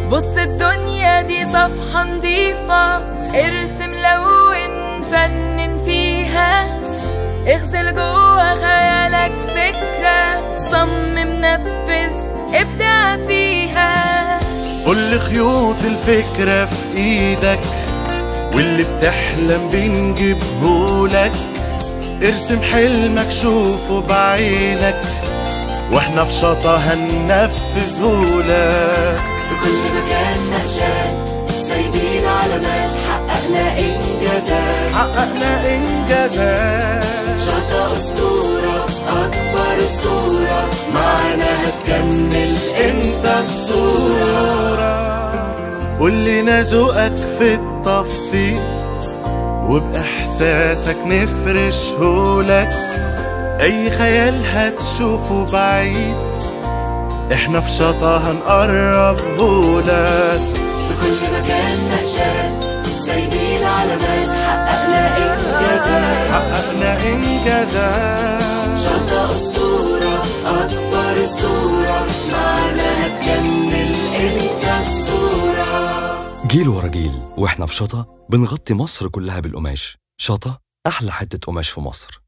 بص الدنيا دي صفحة نضيفة، ارسم لون فنن فيها، اغزل جوا خيالك فكرة، صمم نفذ ابدع فيها. كل خيوط الفكرة في ايدك، واللي بتحلم بنجيبهولك، ارسم حلمك شوفه بعينك، واحنا في شطا هننفذهولك. في كل مكان نقشات سايبين علامات، حققنا إنجازات شطا أسطورة أكبر الصورة، معانا هتكمل انت الصورة. قول لنا ذوقك في التفصيل، وبإحساسك نفرشهولك، أي خيال هتشوفه بعيد احنا في شطا هنقربهولك. في كل مكان نقشات سايبين علامات، حققنا إنجازات شطا أسطورة أكبر الصورة، معانا هتكمل انت الصورة. جيل ورا جيل واحنا في شطا بنغطي مصر كلها بالقماش. شطا أحلى حتة قماش في مصر.